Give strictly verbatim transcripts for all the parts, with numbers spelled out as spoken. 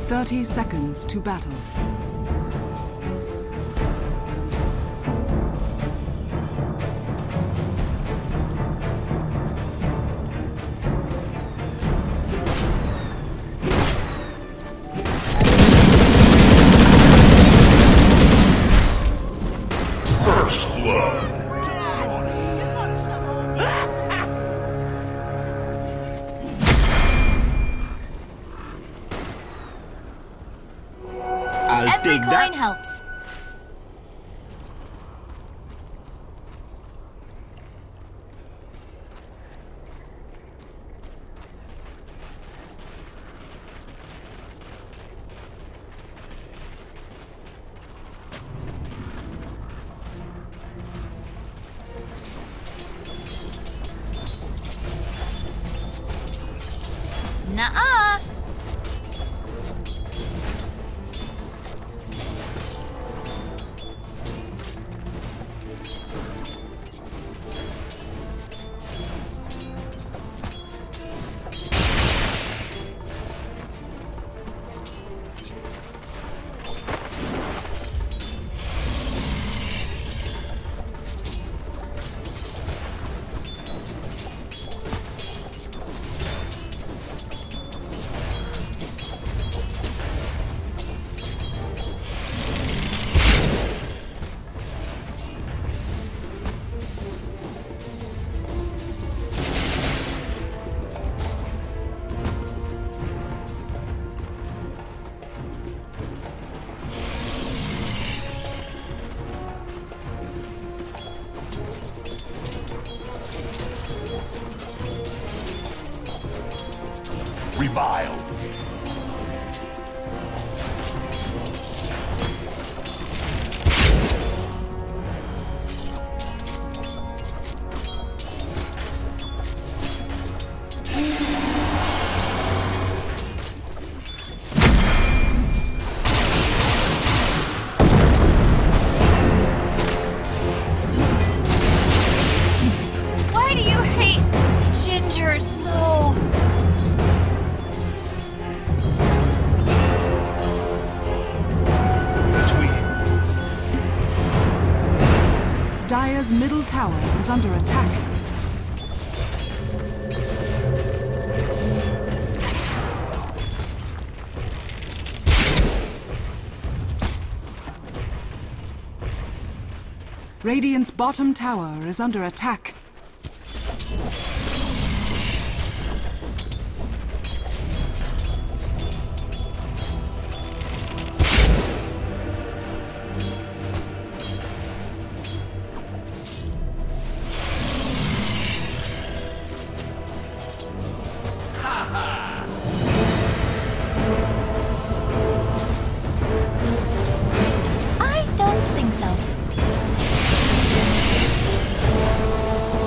thirty seconds to battle. First blood. I'll Every take coin that. helps. Nuh-uh. Reviled. Why do you hate Ginger so? Dire's middle tower is under attack. Radiant's bottom tower is under attack. I don't think so.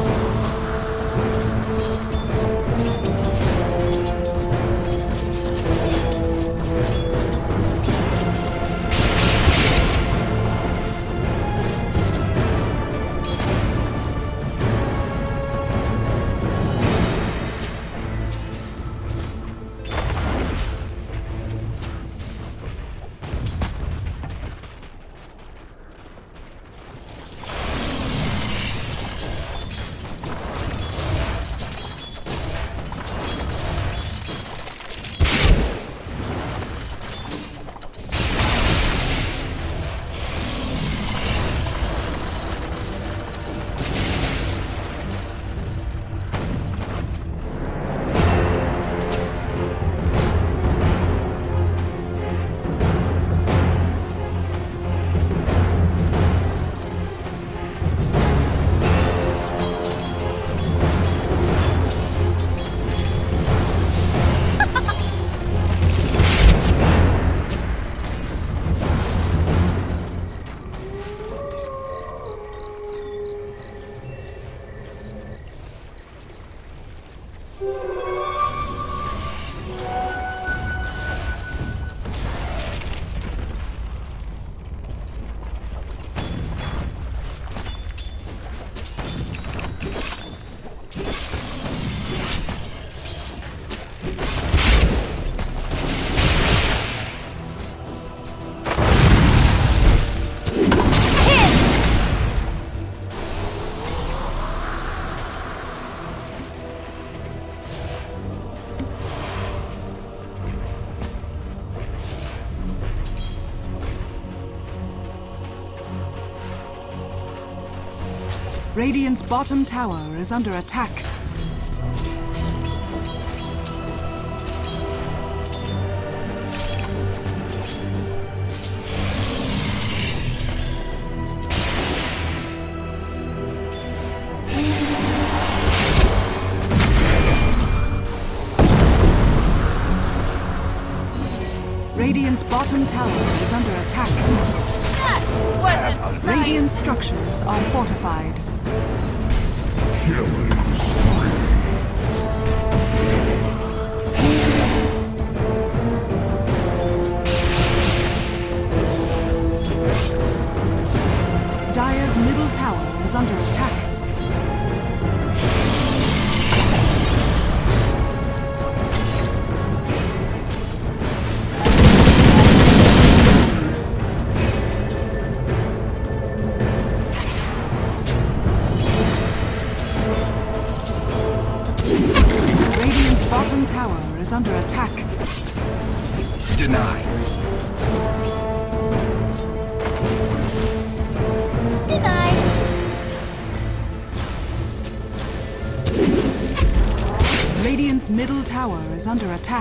Radiant's bottom tower is under attack. Radiant's bottom tower is under attack. That wasn't nice. Radiant structures are fortified. Killing Dire's middle tower is under attack. Tower is under attack. Deny. Deny. Radiant's middle tower is under attack.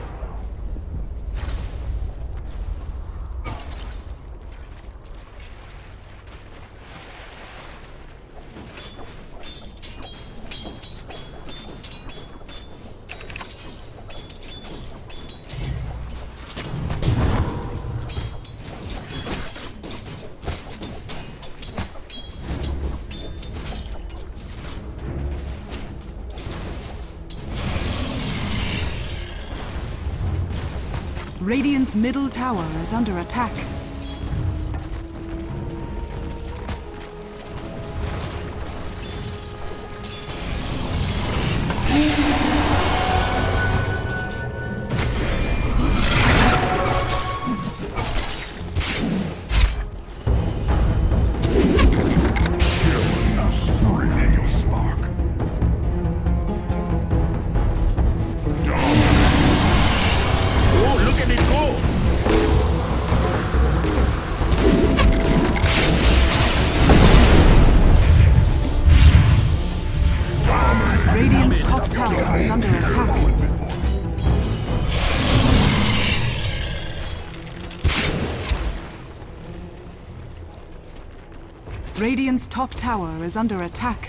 Radiant's middle tower is under attack. Radiant's top tower is under attack. Radiant's top tower is under attack.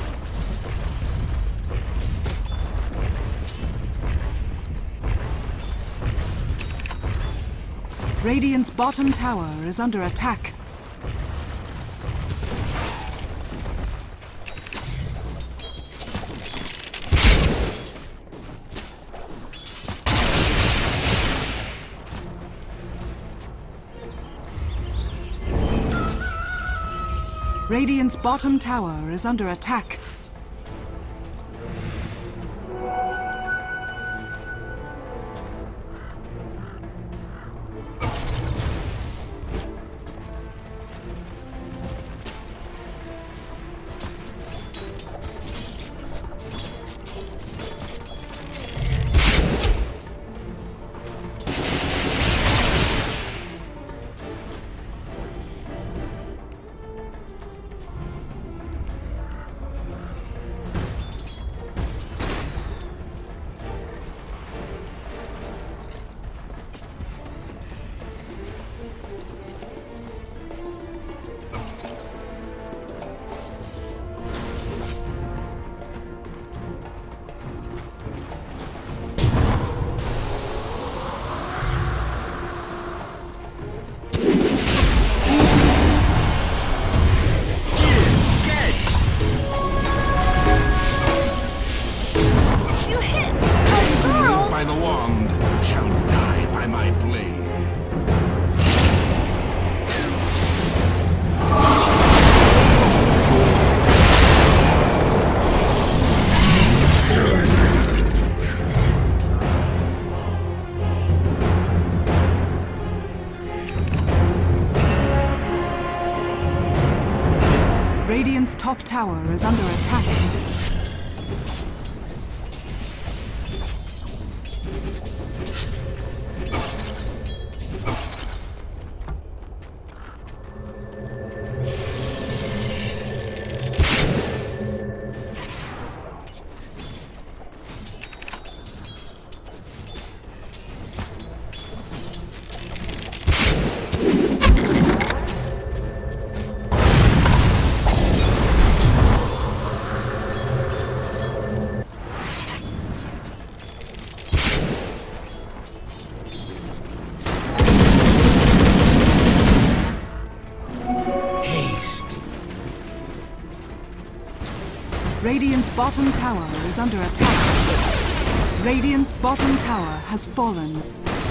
Radiant's bottom tower is under attack. Radiant's bottom tower is under attack. Radiant's top tower is under attack. Radiant's bottom tower is under attack. Radiant's bottom tower has fallen.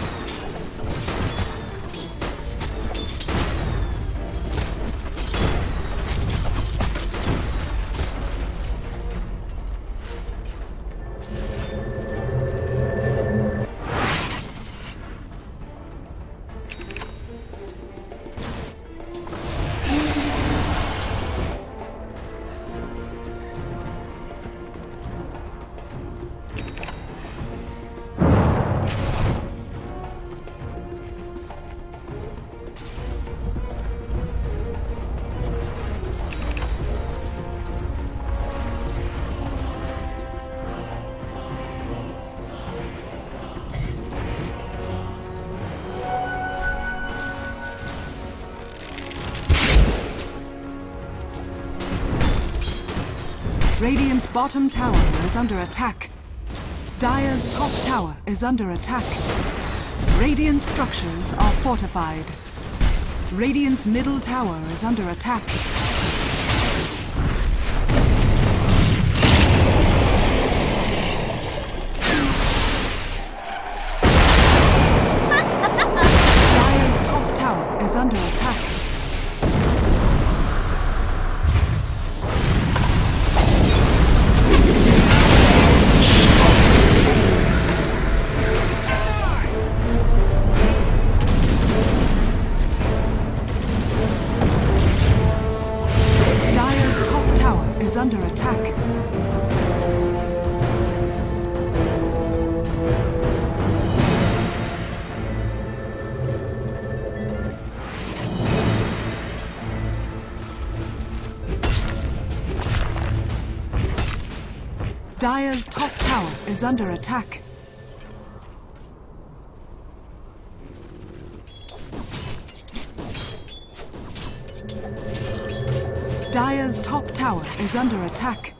Radiant's bottom tower is under attack. Dire's top tower is under attack. Radiant structures are fortified. Radiant's middle tower is under attack. Dire's top tower is under attack. Under attack. Dire's top tower is under attack. Dire's top tower is under attack.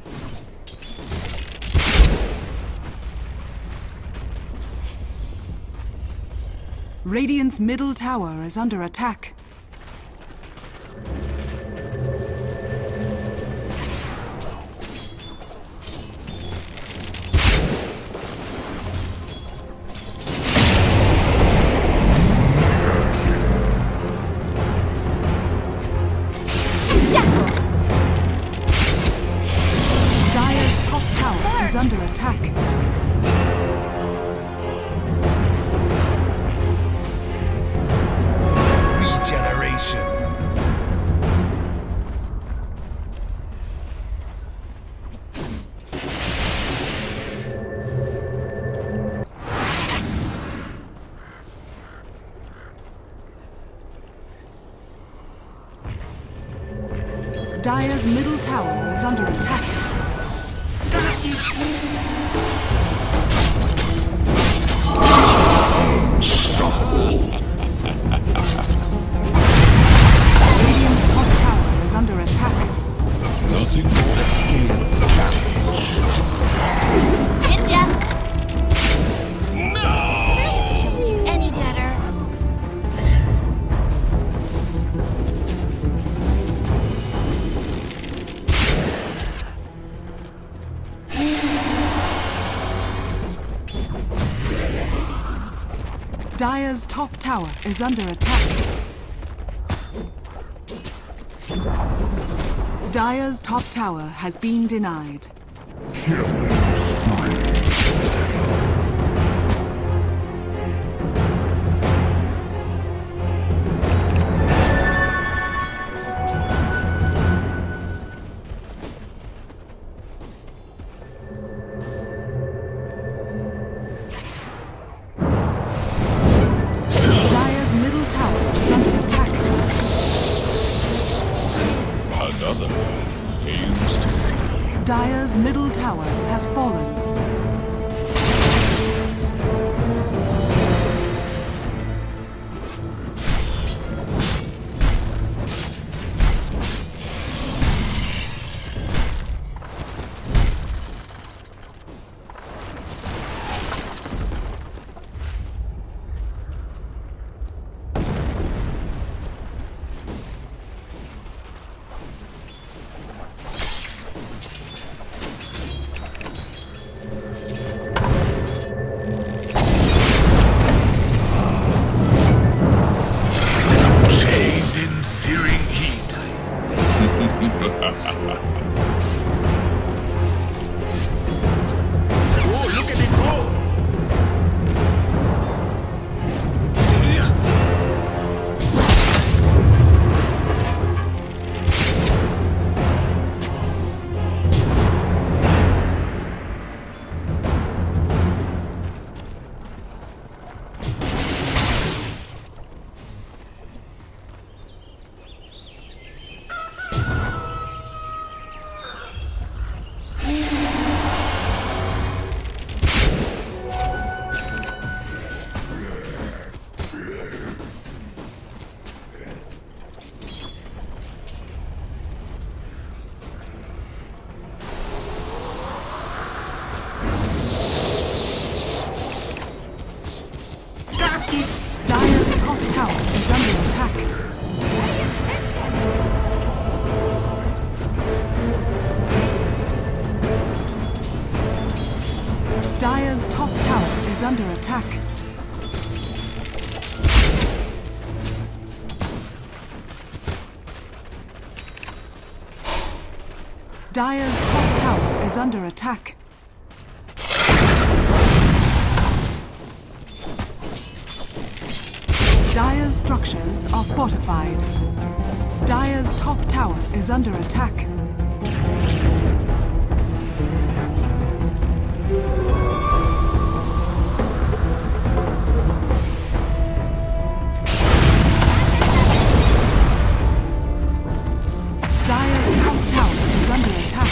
Radiant's middle tower is under attack. Under attack. Regeneration. Dire's middle tower is under attack. Radiant's top tower is under attack. Nothing but a scales of balance. Ninja! No! Can't do any better. Dire's top tower is under attack. Dire's top tower has been denied. Dire's middle tower is under attack. Another fails to see. Dire's middle tower has fallen. is under attack. Dire's top tower is under attack. Dire's structures are fortified. Dire's top tower is under attack. Dire's top tower is under attack.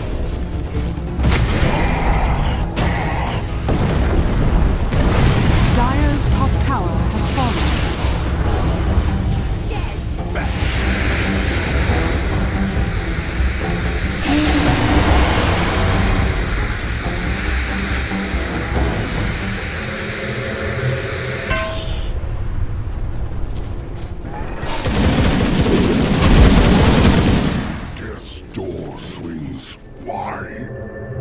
Dire's top tower has fallen. Death's door swings wide.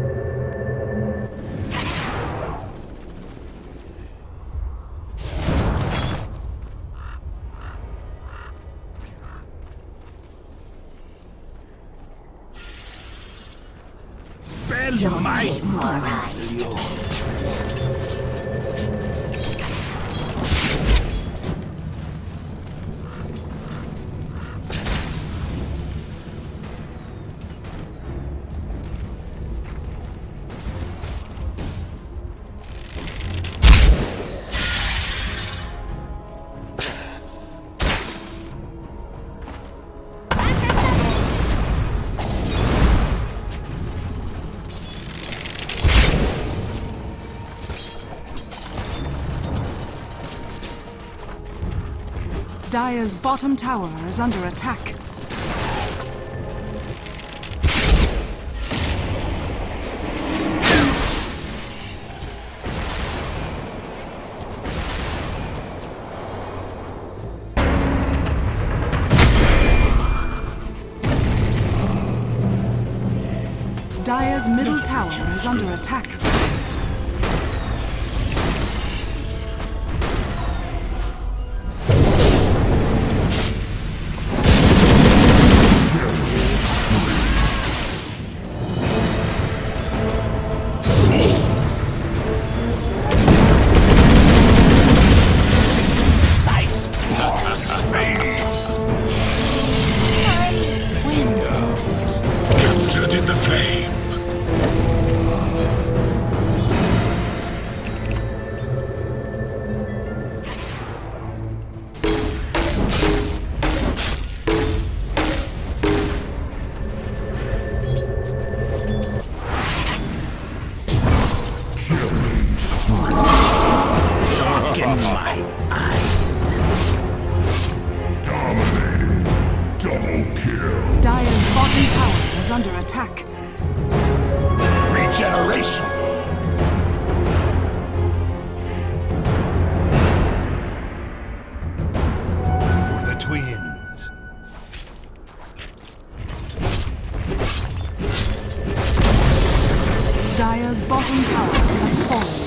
Bell my mind. Dire's bottom tower is under attack. Dire's middle tower is under attack. Captured in the flame. Darken my eyes. Dominating. Double kill. Dire's bottom tower is under attack. Regeneration. For the twins. Dire's bottom tower has fallen.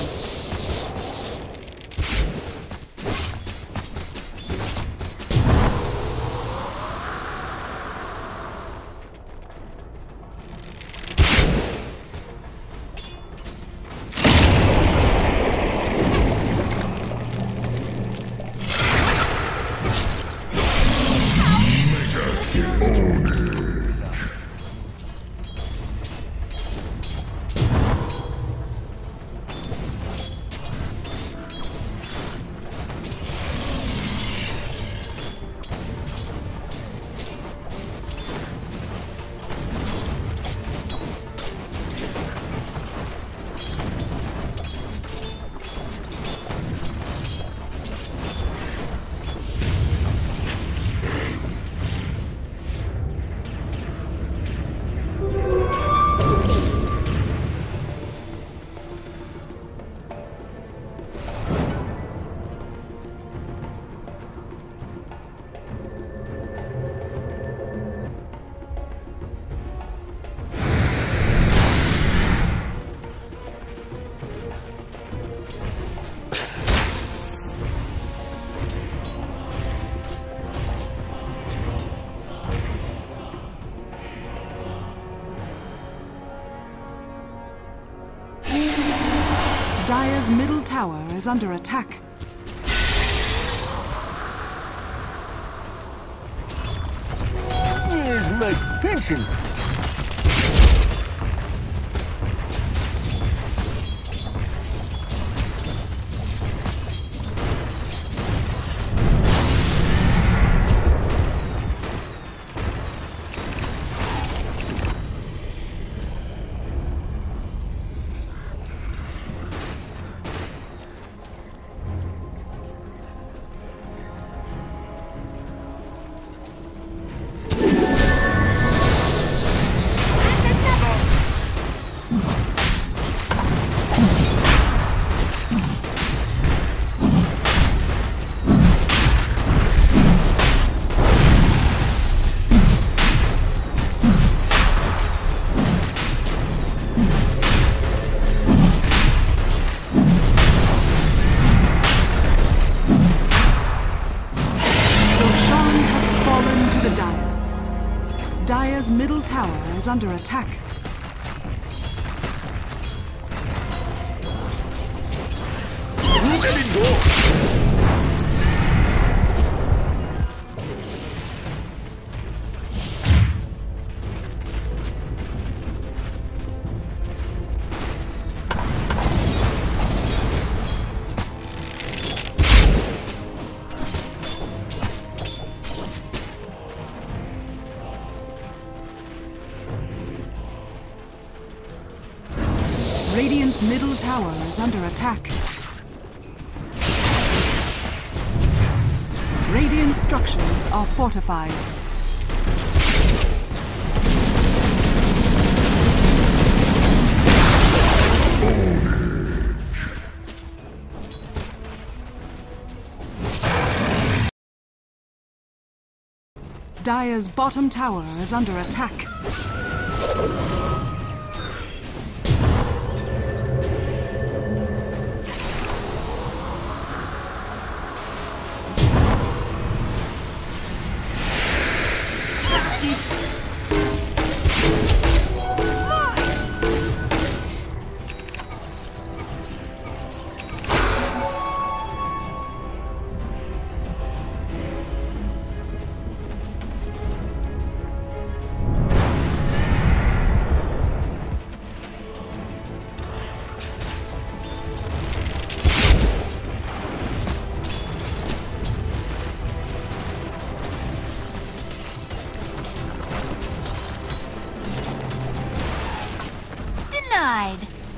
Dire's middle tower is under attack. Here's my pension. Dire's middle tower is under attack. Radiant's middle tower is under attack. Radiant structures are fortified. Dire's bottom tower is under attack. Denied.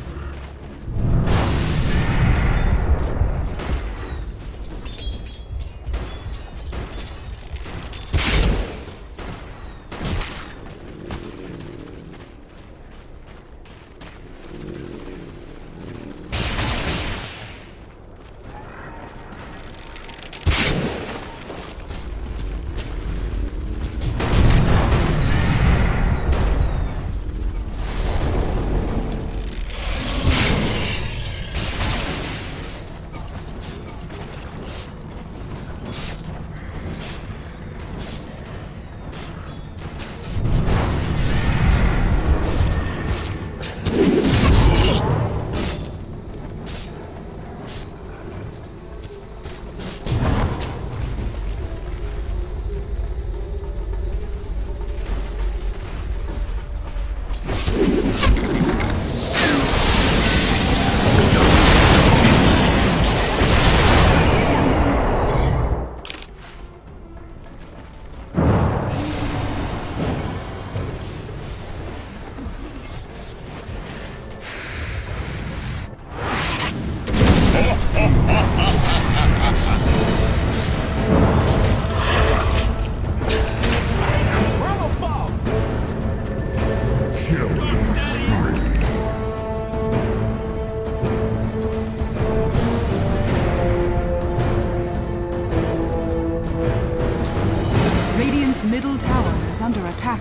Middle tower is under attack.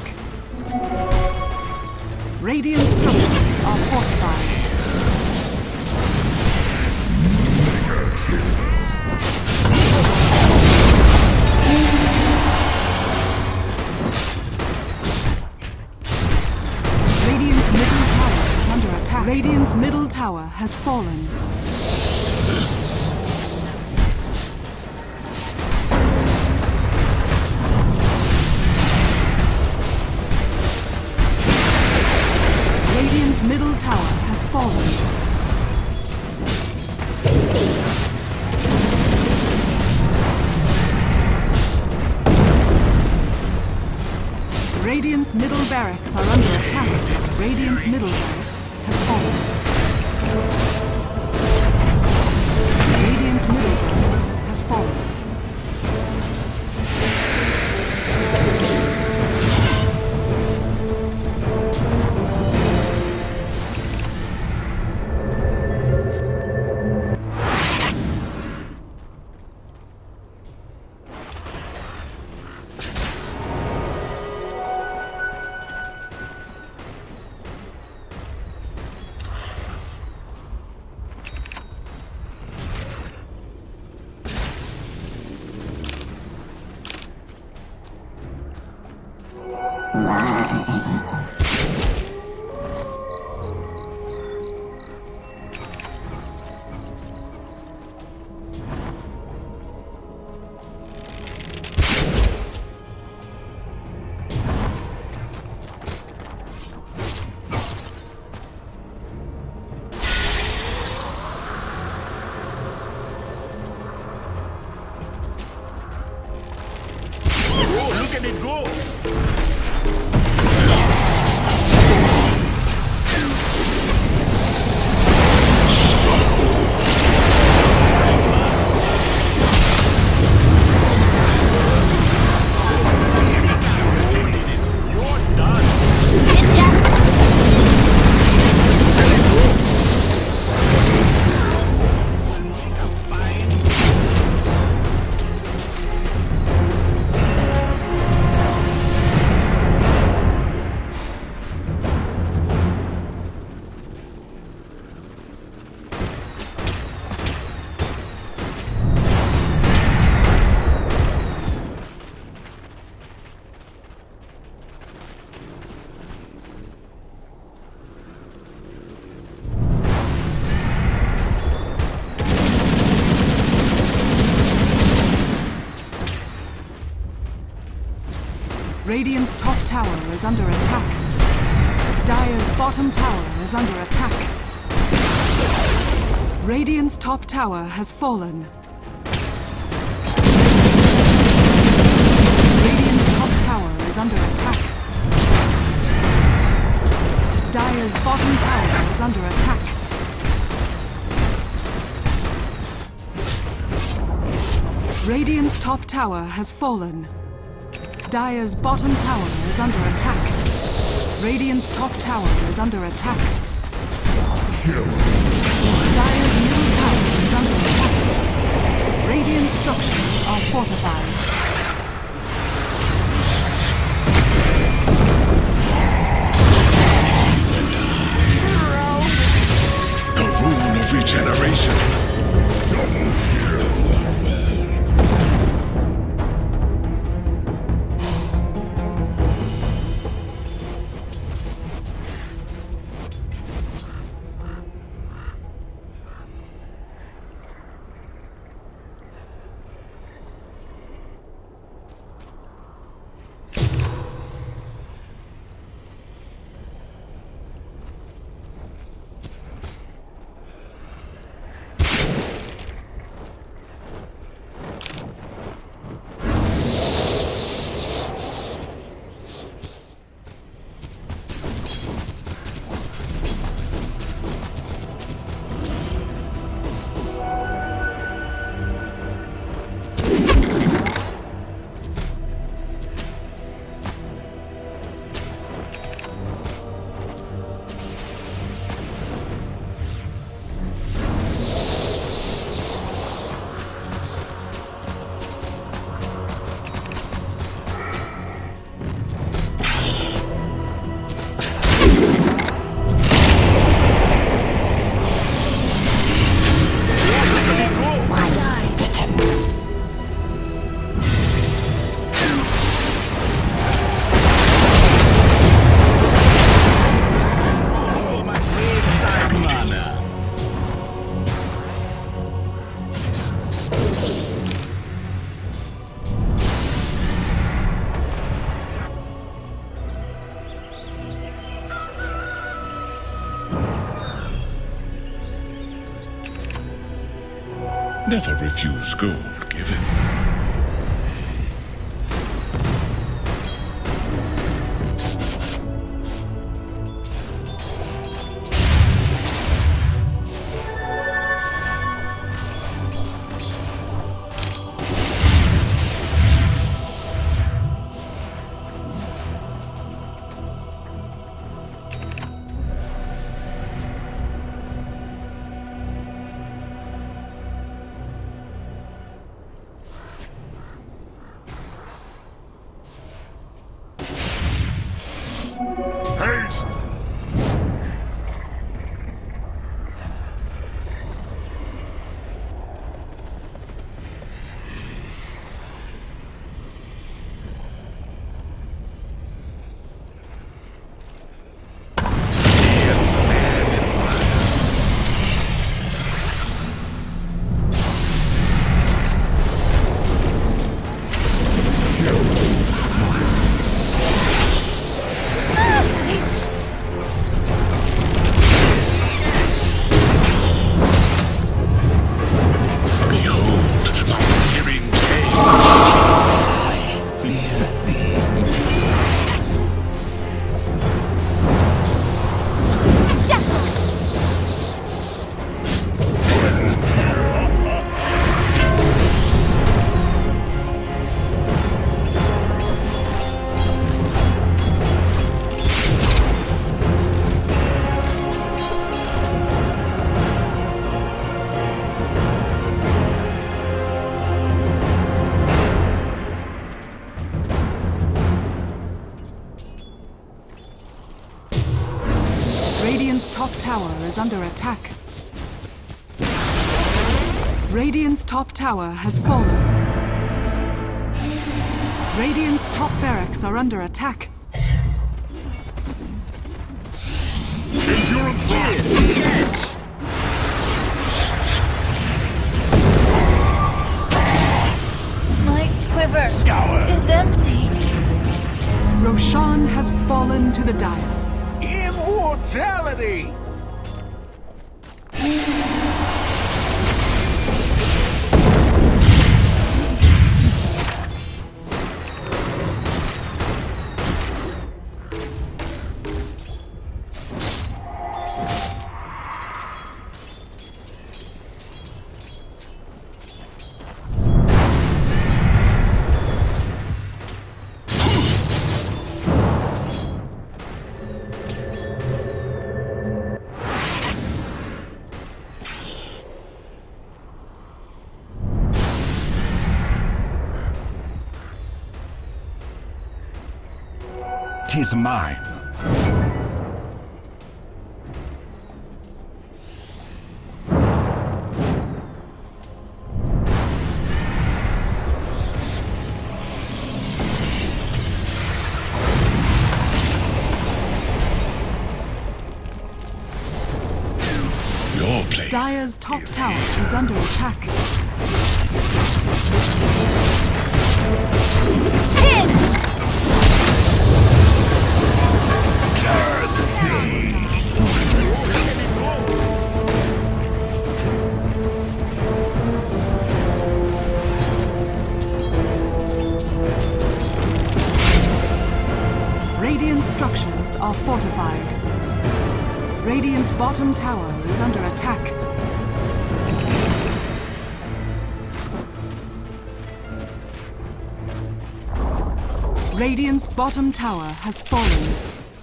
Radiant structures are fortified. Radiant's middle tower is under attack. Radiant's middle tower has fallen. Radiant's middle tower has fallen. Radiant's middle barracks are under attack. Radiant's middle barracks has fallen. Radiant's middle barracks has fallen. Radiant's top tower is under attack. Dire's bottom tower is under attack. Radiant's top tower has fallen. Radiant's top tower is under attack. Dire's bottom tower is under attack. Radiant's top tower has fallen. Dire's bottom tower is under attack. Radiant's top tower is under attack. Dire's middle tower is under attack. Radiant structures are fortified. The rune of regeneration. Never refuse gold given. Radiant's top tower is under attack. Radiant's top tower has fallen. Radiant's top barracks are under attack. Endurance rise! My quiver Scour! is empty. Roshan has fallen to the dire. Immortality! Tis mine. Your place. Dire's top tower is under attack. Hit! Curse me! Radiant structures are fortified. Radiant's bottom tower is under attack. Radiant's bottom tower has fallen.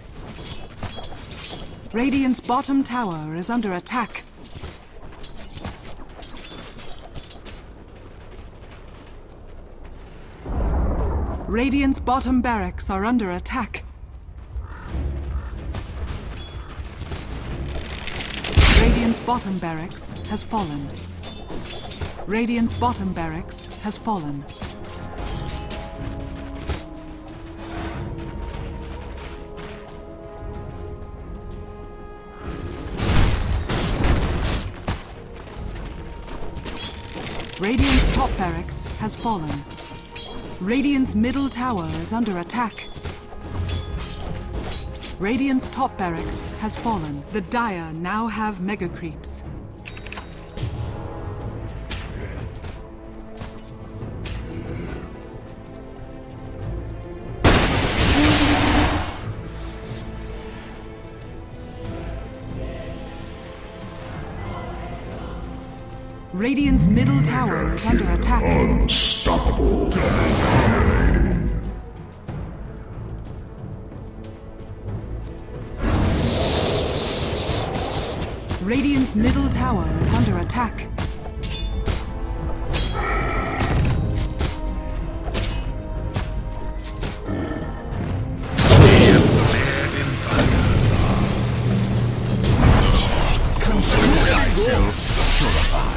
Radiant's bottom tower is under attack. Radiant's bottom barracks are under attack. Radiant's bottom barracks has fallen. Radiant's bottom barracks has fallen. Radiant's top barracks has fallen. Radiant's middle tower is under attack. Radiant's top barracks has fallen. The Dire now have mega creeps. Radiant's middle tower is under attack. Unstoppable. Radiant's middle tower is under attack. Consider thyself purified.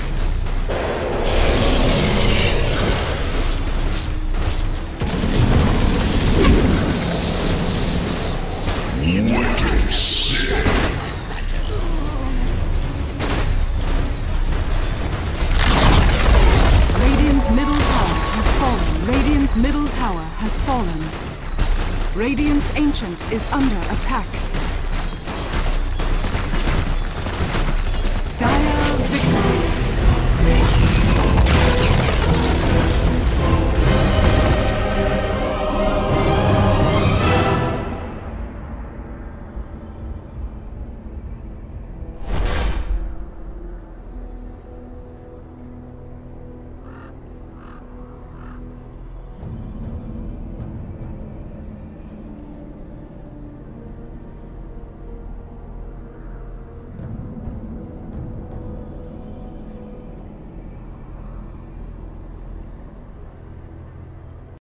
Wicked sick. Radiant's middle tower has fallen. Radiant's middle tower has fallen. Radiant's Ancient is under attack.